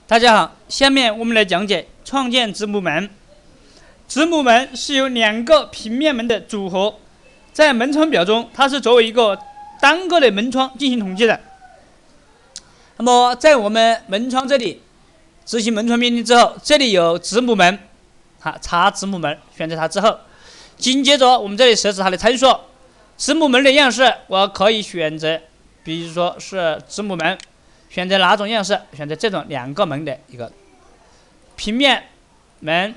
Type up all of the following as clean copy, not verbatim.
大家好，下面我们来讲解创建子母门。子母门是由两个平面门的组合，在门窗表中，它是作为一个单个的门窗进行统计的。那么，在我们门窗这里执行门窗命令之后，这里有子母门，查子母门，选择它之后，紧接着我们这里设置它的参数。子母门的样式，我可以选择，比如说是子母门。选择哪种样式？选择这种两个门的一个平面门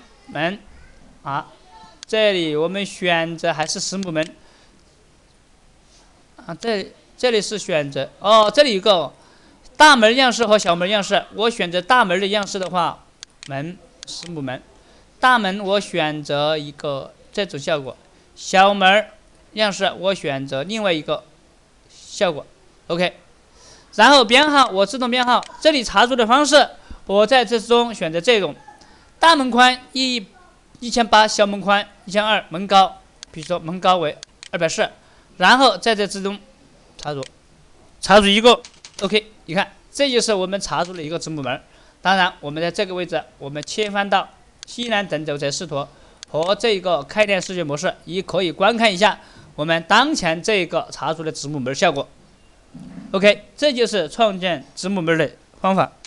这里我们选择还是子母门这里是选择这里有个大门样式和小门样式。我选择大门的样式的话，子母门，大门我选择一个这种效果，小门样式我选择另外一个效果。OK。然后编号我自动编号，这里查询的方式，我在这中选择这种大门宽1800，小门宽1200，门高比如说门高为240，然后在这之中查询一个 OK。你看，这就是我们查询的一个子母门。当然，我们在这个位置，我们切换到西南等轴测视图和这个开店视觉模式，也可以观看一下我们当前这个查询的子母门效果。OK， 这就是创建子母门的方法。